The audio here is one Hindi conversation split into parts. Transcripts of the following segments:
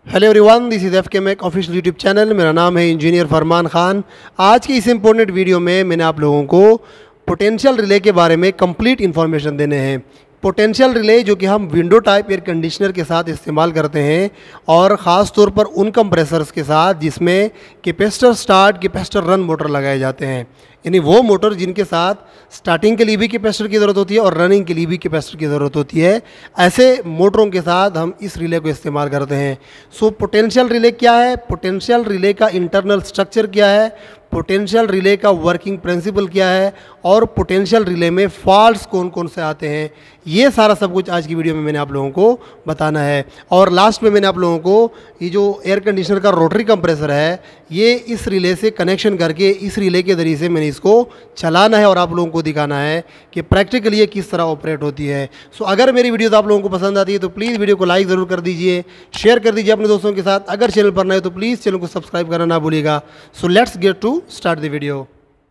Hello everyone, this is FK Mac official YouTube channel. मेरा नाम है इंजीनियर फरमान खान। आज की इस इम्पोर्टेंट वीडियो में मैंने आप लोगों को पोटेंशियल रिले के बारे में कंप्लीट इन्फॉर्मेशन देने हैं। पोटेंशियल रिले जो कि हम विंडो टाइप एयर कंडीशनर के साथ इस्तेमाल करते हैं और ख़ास तौर पर उन कंप्रेसर्स के साथ जिसमें capacitor start capacitor run motor लगाए जाते हैं, यानी वो मोटर जिनके साथ स्टार्टिंग के लिए भी कैपेसिटर की ज़रूरत होती है और रनिंग के लिए भी कैपेसिटर की ज़रूरत होती है। ऐसे मोटरों के साथ हम इस रिले को इस्तेमाल करते हैं। सो पोटेंशियल रिले क्या है, पोटेंशियल रिले का इंटरनल स्ट्रक्चर क्या है, पोटेंशियल रिले का वर्किंग प्रिंसिपल क्या है और पोटेंशियल रिले में फॉल्ट्स कौन कौन से आते हैं, ये सारा सब कुछ आज की वीडियो में मैंने आप लोगों को बताना है। और लास्ट में मैंने आप लोगों को ये जो एयर कंडीशनर का रोटरी कंप्रेसर है, ये इस रिले से कनेक्शन करके इस रिले के ज़रिए से मैंने इसको चलाना है और आप लोगों को दिखाना है कि प्रैक्टिकली ये किस तरह ऑपरेट होती है। सो अगर मेरी वीडियोस आप लोगों को पसंद आती है तो प्लीज़ वीडियो को लाइक ज़रूर कर दीजिए, शेयर कर दीजिए अपने दोस्तों के साथ। अगर चैनल पर नए हो तो प्लीज़ चैनल को सब्सक्राइब करना ना भूलिएगा। So let's get to start the video.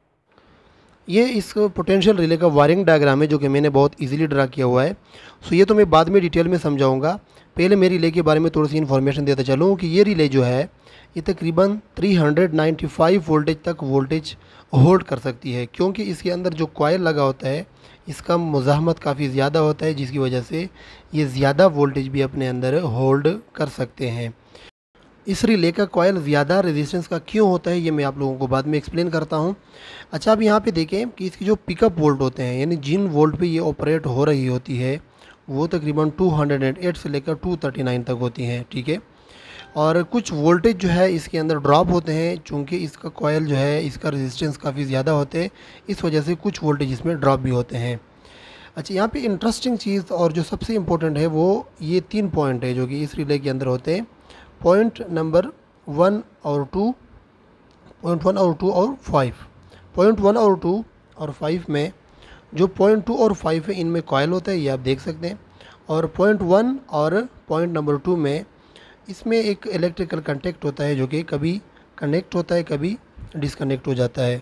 ये इस पोटेंशियल रिले का वायरिंग डायग्राम है जो कि मैंने बहुत इजीली ड्रा किया हुआ है। सो ये तो मैं बाद में डिटेल में समझाऊंगा। पहले मैं रिले के बारे में थोड़ी सी इन्फॉर्मेशन देता चलूँ कि ये रिले जो है ये तकरीबन 395 वोल्टेज तक वोल्टेज होल्ड कर सकती है, क्योंकि इसके अंदर जो कॉइल लगा होता है इसका मुज़ाहमत काफ़ी ज़्यादा होता है, जिसकी वजह से ये ज़्यादा वोल्टेज भी अपने अंदर होल्ड कर सकते हैं। इस रिले का कॉइल ज़्यादा रेजिस्टेंस का क्यों होता है ये मैं आप लोगों को बाद में एक्सप्लेन करता हूँ। अच्छा, अब यहाँ पे देखें कि इसकी जो पिकअप वोल्ट होते हैं, यानी जिन वोल्ट पे ये ऑपरेट हो रही होती है वो तकरीबन 208 से लेकर 239 तक होती हैं, ठीक है। और कुछ वोल्टेज जो है इसके अंदर ड्रॉप होते हैं, चूँकि इसका कॉइल जो है इसका रेजिस्टेंस काफ़ी ज़्यादा होते हैं, इस वजह से कुछ वोल्टेज इसमें ड्रॉप भी होते हैं। अच्छा, यहाँ पे इंटरेस्टिंग चीज़ और जो सबसे इम्पोर्टेंट है वो ये 3 पॉइंट है जो कि इस रिले के अंदर होते हैं। पॉइंट नंबर 1 और 2, पॉइंट 1 और 2 और 5। पॉइंट 1 और 2 और 5 में जो पॉइंट 2 और 5 है इनमें कॉइल होता है, ये आप देख सकते हैं। और पॉइंट 1 और पॉइंट नंबर 2 में इसमें एक इलेक्ट्रिकल कंटेक्ट होता है जो कि कभी कनेक्ट होता है कभी डिसकनेक्ट हो जाता है।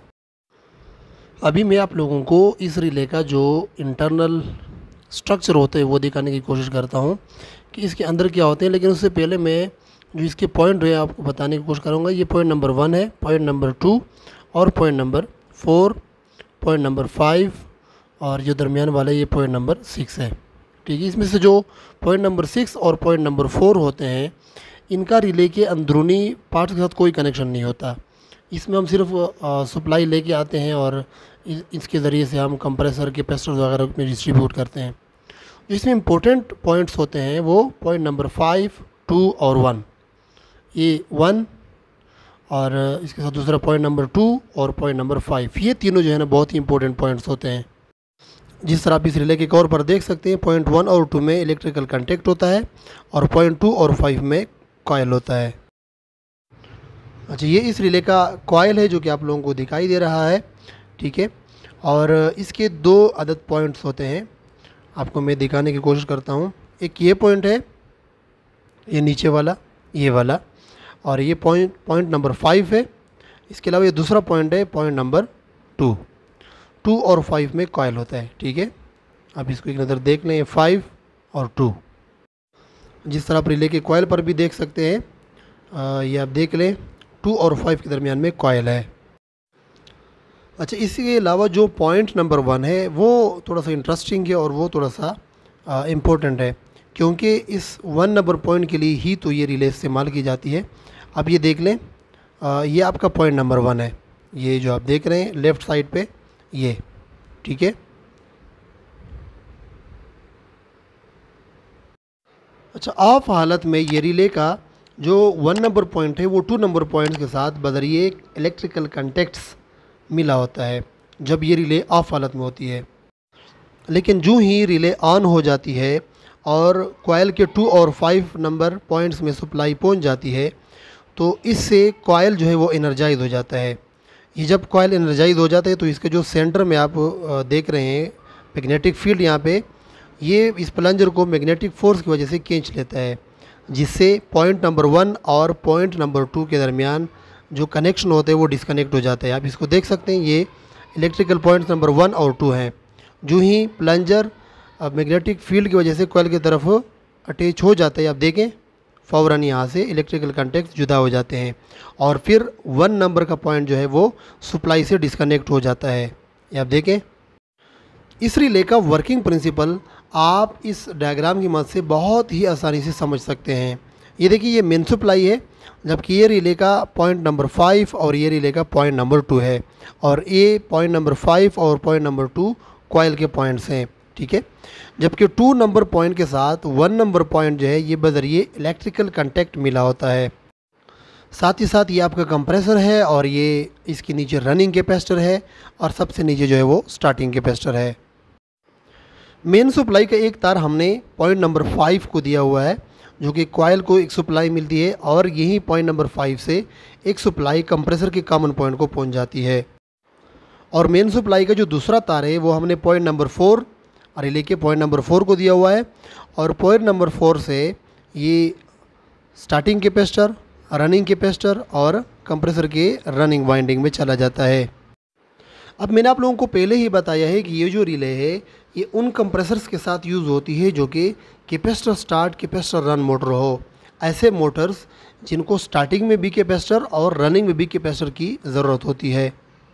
अभी मैं आप लोगों को इस रिले का जो इंटरनल स्ट्रक्चर होता है वो दिखाने की कोशिश करता हूँ कि इसके अंदर क्या होते हैं, लेकिन उससे पहले मैं जो इसके पॉइंट है आपको बताने की कोशिश करूँगा। ये पॉइंट नंबर 1 है, पॉइंट नंबर 2 और पॉइंट नंबर 4, पॉइंट नंबर 5 और जो दरमियान वाला ये पॉइंट नंबर 6 है, ठीक है। इसमें से जो पॉइंट नंबर 6 और पॉइंट नंबर 4 होते हैं इनका रिले के अंदरूनी पार्ट के साथ कोई कनेक्शन नहीं होता। इसमें हम सिर्फ सप्लाई लेके आते हैं और इसके ज़रिए से हम कंप्रेसर के कैपेसिटर वगैरह में डिस्ट्रीब्यूट करते हैं। जो इसमें इम्पोर्टेंट पॉइंट्स होते हैं वो पॉइंट नंबर 5, 2 और 1, ये 1 और इसके साथ दूसरा पॉइंट नंबर 2 और पॉइंट नंबर 5, ये तीनों जो है ना बहुत ही इंपॉर्टेंट पॉइंट्स होते हैं। जिस तरह आप इस रिले के कवर पर देख सकते हैं, पॉइंट 1 और 2 में इलेक्ट्रिकल कंटेक्ट होता है और पॉइंट 2 और 5 में कॉइल होता है। अच्छा, ये इस रिले का कॉइल है जो कि आप लोगों को दिखाई दे रहा है, ठीक है। और इसके 2 अदद पॉइंट्स होते हैं, आपको मैं दिखाने की कोशिश करता हूँ। एक ये पॉइंट है, ये नीचे वाला, ये वाला, और ये पॉइंट नंबर 5 है। इसके अलावा ये दूसरा पॉइंट है, पॉइंट नंबर 2 और 5 में कॉइल होता है, ठीक है। अब इसको एक नज़र देख लें, 5 और 2, जिस तरह आप रिले के कॉइल पर भी देख सकते हैं, ये आप देख लें 2 और 5 के दरमियान में कॉइल है। अच्छा, इसके अलावा जो पॉइंट नंबर 1 है वो थोड़ा सा इंटरेस्टिंग है और वो थोड़ा सा इम्पोर्टेंट है, क्योंकि इस 1 नंबर पॉइंट के लिए ही तो ये रिले इस्तेमाल की जाती है। अब ये देख लें, ये आपका पॉइंट नंबर 1 है, ये जो आप देख रहे हैं लेफ़्ट साइड पे ये, ठीक है। अच्छा, ऑफ हालत में ये रिले का जो 1 नंबर पॉइंट है वो 2 नंबर पॉइंट के साथ बजरिए इलेक्ट्रिकल कंटेक्ट्स मिला होता है जब ये रिले ऑफ हालत में होती है। लेकिन जो ही रिले ऑन हो जाती है और कॉइल के 2 और 5 नंबर पॉइंट्स में सप्लाई पहुंच जाती है तो इससे कॉइल जो है वो एनर्जाइज हो जाता है। ये जब कॉइल एनर्जाइज हो जाता है तो इसके जो सेंटर में आप देख रहे हैं मैग्नेटिक फील्ड, यहाँ पे ये इस प्लंजर को मैग्नेटिक फोर्स की वजह से खींच लेता है, जिससे पॉइंट नंबर 1 और पॉइंट नंबर 2 के दरमियान जो कनेक्शन होते हैं वो डिस्कनेक्ट हो जाता है। आप इसको देख सकते हैं, ये इलेक्ट्रिकल पॉइंट्स नंबर 1 और 2 हैं। जो ही प्लंजर मैग्नेटिक फील्ड की वजह से कॉइल की तरफ अटैच हो जाता है, आप देखें फ़ौरन यहाँ से इलेक्ट्रिकल कॉन्टैक्ट जुदा हो जाते हैं और फिर 1 नंबर का पॉइंट जो है वो सप्लाई से डिस्कनेक्ट हो जाता है। ये आप देखें, इस रिले का वर्किंग प्रिंसिपल आप इस डायग्राम की मदद से बहुत ही आसानी से समझ सकते हैं। ये देखिए, ये मेन सप्लाई है, जबकि ये रिले का पॉइंट नंबर 5 और ये रिले का पॉइंट नंबर 2 है, और ये पॉइंट नंबर 5 और पॉइंट नंबर 2 कॉइल के पॉइंट्स हैं, ठीक है। जबकि 2 नंबर पॉइंट के साथ 1 नंबर पॉइंट जो है ये बजरिए इलेक्ट्रिकल कॉन्टैक्ट मिला होता है। साथ ही साथ ये आपका कंप्रेसर है और ये इसके नीचे रनिंग कैपेसिटर है और सबसे नीचे जो है वो स्टार्टिंग कैपेसिटर है। मेन सप्लाई का एक तार हमने पॉइंट नंबर 5 को दिया हुआ है, जो कि कॉइल को एक सप्लाई मिलती है और यही पॉइंट नंबर 5 से एक सप्लाई कंप्रेसर के कॉमन पॉइंट को पहुंच जाती है। और मेन सप्लाई का जो दूसरा तार है वो हमने पॉइंट नंबर 4 रिले के पॉइंट नंबर 4 को दिया हुआ है, और पॉइंट नंबर 4 से ये स्टार्टिंग कैपेसिटर, रनिंग कैपेसिटर और कंप्रेसर के रनिंग वाइंडिंग में चला जाता है। अब मैंने आप लोगों को पहले ही बताया है कि ये जो रिले है ये उन कंप्रेसर्स के साथ यूज़ होती है जो कि capacitor start capacitor run motor हो। ऐसे मोटर्स जिनको स्टार्टिंग में भी कैपेसिटर और रनिंग में भी कैपेसिटर की ज़रूरत होती है।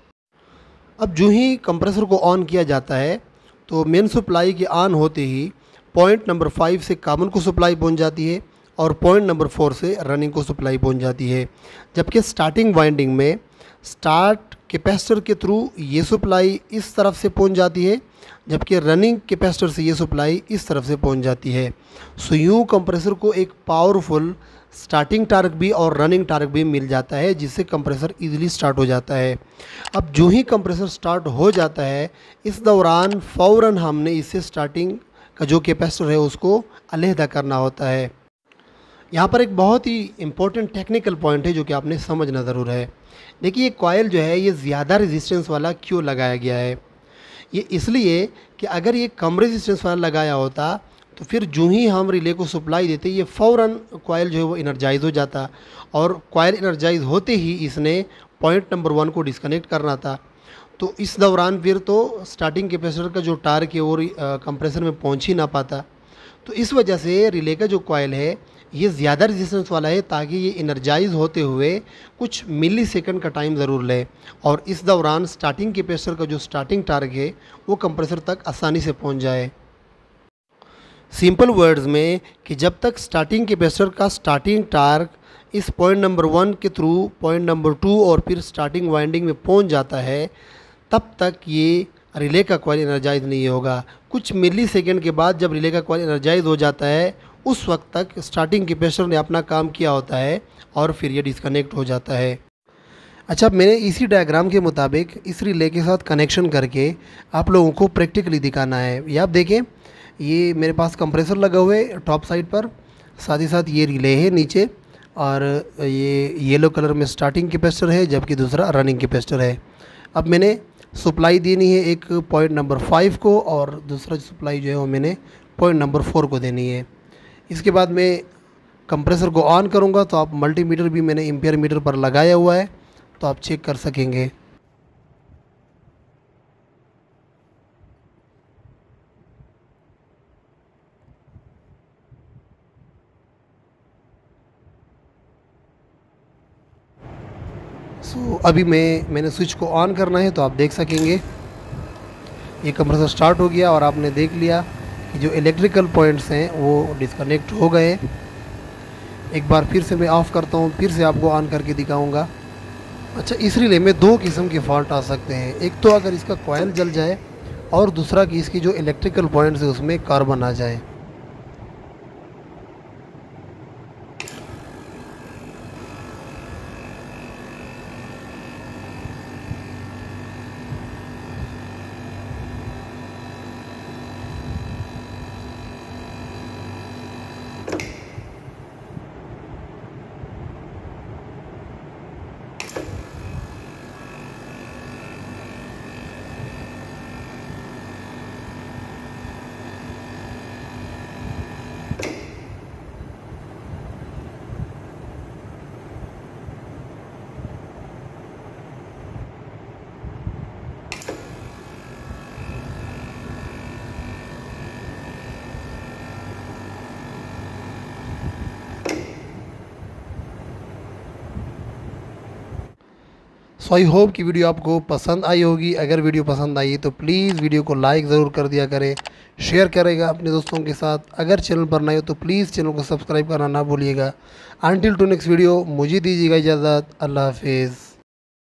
अब जो ही कंप्रेसर को ऑन किया जाता है तो मेन सप्लाई के ऑन होते ही पॉइंट नंबर 5 से कॉमन को सप्लाई पहुंच जाती है और पॉइंट नंबर 4 से रनिंग को सप्लाई पहुंच जाती है। जबकि स्टार्टिंग वाइंडिंग में स्टार्ट कैपेसिटर के थ्रू ये सप्लाई इस तरफ से पहुंच जाती है, जबकि रनिंग कैपेसिटर से ये सप्लाई इस तरफ से पहुंच जाती है। सो यूँ कंप्रेसर को एक पावरफुल स्टार्टिंग टार्क भी और रनिंग टार्क भी मिल जाता है, जिससे कंप्रेसर इजीली स्टार्ट हो जाता है। अब जो ही कंप्रेसर स्टार्ट हो जाता है इस दौरान फ़ौरन हमने इससे स्टार्टिंग का जो कैपेसिटर है उसको अलहदा करना होता है। यहाँ पर एक बहुत ही इम्पोर्टेंट टेक्निकल पॉइंट है जो कि आपने समझना ज़रूर है। देखिए, ये कॉइल जो है ये ज़्यादा रेजिस्टेंस वाला क्यों लगाया गया है? ये इसलिए कि अगर ये कम रेजिस्टेंस वाला लगाया होता तो फिर जो ही हम रिले को सप्लाई देते ये फ़ौरन कॉइल जो है वो एनर्जाइज हो जाता, और कॉइल एनर्जाइज होते ही इसने पॉइंट नंबर 1 को डिस्कनेक्ट करना था। तो इस दौरान फिर तो स्टार्टिंग कैपेसिटर का जो टार्क है वो कंप्रेसर में पहुंच ही ना पाता। तो इस वजह से रिले का जो कॉइल है ये ज़्यादा रेजिस्टेंस वाला है, ताकि ये एनर्जाइज होते हुए कुछ मिली सेकंड का टाइम ज़रूर ले, और इस दौरान स्टार्टिंग कैपेसिटर का जो स्टार्टिंग टार्क है वो कंप्रेसर तक आसानी से पहुंच जाए। सिंपल वर्ड्स में कि जब तक स्टार्टिंग कैपेसिटर का स्टार्टिंग टार्क इस पॉइंट नंबर 1 के थ्रू पॉइंट नंबर 2 और फिर स्टार्टिंग वाइंडिंग में पहुंच जाता है, तब तक ये रिले का कॉइल एनर्जाइज नहीं होगा। कुछ मिली सेकेंड के बाद जब रिले का कॉइल एनर्जाइज हो जाता है उस वक्त तक स्टार्टिंग कैपेसिटर ने अपना काम किया होता है और फिर ये डिस्कनेक्ट हो जाता है। अच्छा, मैंने इसी डायग्राम के मुताबिक इस रिले के साथ कनेक्शन करके आप लोगों को प्रैक्टिकली दिखाना है। ये आप देखें, ये मेरे पास कंप्रेसर लगा हुआ है टॉप साइड पर, साथ ही साथ ये रिले है नीचे, और ये येलो कलर में स्टार्टिंग कैपेसिटर है जबकि दूसरा रनिंग कैपेसिटर है। अब मैंने सप्लाई देनी है एक पॉइंट नंबर 5 को और दूसरा सप्लाई जो है वो मैंने पॉइंट नंबर 4 को देनी है। इसके बाद मैं कंप्रेसर को ऑन करूँगा तो आप मल्टीमीटर भी मैंने एम्पियर मीटर पर लगाया हुआ है, तो आप चेक कर सकेंगे। अभी मैंने स्विच को ऑन करना है तो आप देख सकेंगे ये कंप्रेसर स्टार्ट हो गया, और आपने देख लिया कि जो इलेक्ट्रिकल पॉइंट्स हैं वो डिस्कनेक्ट हो गए। एक बार फिर से मैं ऑफ़ करता हूँ, फिर से आपको ऑन करके दिखाऊंगा। अच्छा, इस रिले में 2 किस्म के फॉल्ट आ सकते हैं। एक तो अगर इसका कॉइल जल जाए, और दूसरा कि इसकी जो इलेक्ट्रिकल पॉइंट्स है उसमें कार्बन आ जाए। सो आई होप कि वीडियो आपको पसंद आई होगी। अगर वीडियो पसंद आई तो प्लीज़ वीडियो को लाइक ज़रूर कर दिया करें, शेयर करेगा अपने दोस्तों के साथ। अगर चैनल पर नए हो तो प्लीज़ चैनल को सब्सक्राइब करना ना भूलिएगा। अनटिल टू नेक्स्ट वीडियो, मुझे दीजिएगा इजाज़त। अल्लाह हाफिज़।